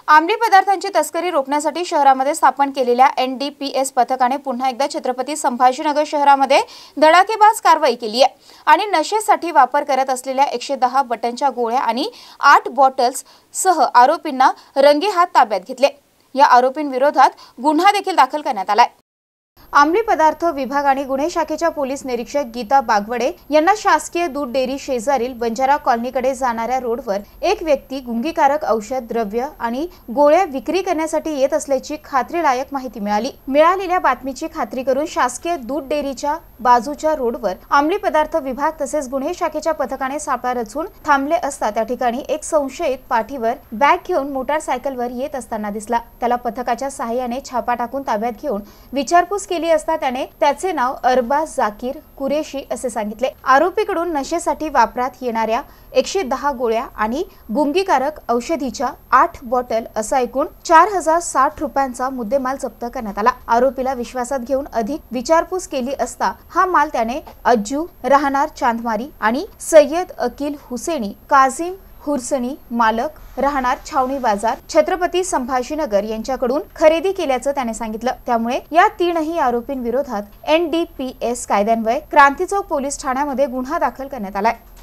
अंमली पदार्थांची तस्करी रोखण्यासाठी शहरामध्ये स्थापन केलेल्या NDPS पथकाने पुन्हा एकदा छत्रपती संभाजीनगर शहरामध्ये धडाकेबाज कारवाई केली आहे आणि नशेसाठी वापर करत असलेल्या 110 बटनच्या गोळ्या आणि 8 बॉटल्स सह आरोपींना रंगेहात ताब्यात घेतले। या आरोपींविरोधात गुन्हा देखील दाखल करण्यात आलाय। अंमली पदार्थ विभाग आणि गुन्हे शाखेच्या पोलीस निरीक्षक गीता बागवडे यांना शासकीय दूध डेअरी शेजारील बंजारा कॉलनीकडे जाणाऱ्या रोडवर एक व्यक्ती गुंगीकारक औषध द्रव्य आणि गोळ्या विक्री करण्यासाठी येत असल्याची खात्रीलायक माहिती मिळाली। मिळालेल्या बातमीची खात्री करून शासकीय दूध डेअरीच्या बाजूच्या रोडवर अंमली पदार्थ विभाग तसेच गुन्हे शाखेच्या पथकाने सापळा रचून थांबले असता त्या ठिकाणी एक संशयित पाठीवर बॅग घेऊन मोटारसायकलवर येत असताना दिसला। त्याला पथकाच्या सहाय्याने छापा टाकून ताब्यात घेऊन विचारपूस केली असता त्याने त्याचे नाव अरबाज जाकीर कुरेशी असे सांगितले। आरोपीकडून नशेसाठी वापरात येणाऱ्या 110 गोळ्या आणि गुंगीकारक औषधीच्या 8 बॉटल असा एकूण 4060 रुपयांचा मुद्देमाल जप्त करण्यात आला। आरोपीला विश्वासात घेऊन अधिक विचारपूस केली असता हा माल त्याने अज्जू राहणार चांदमारी आणि सय्यद अकील हुसेनी काझिम हुरसनी मालक राहणार छावणी बाजार छत्रपती संभाजीनगर यांच्याकडून खरेदी केल्याचं त्याने सांगितलं। त्यामुळे या तीनही आरोपींविरोधात NDPS कायद्यान्वये क्रांती चौक पोलीस ठाण्यामध्ये गुन्हा दाखल करण्यात आलाय।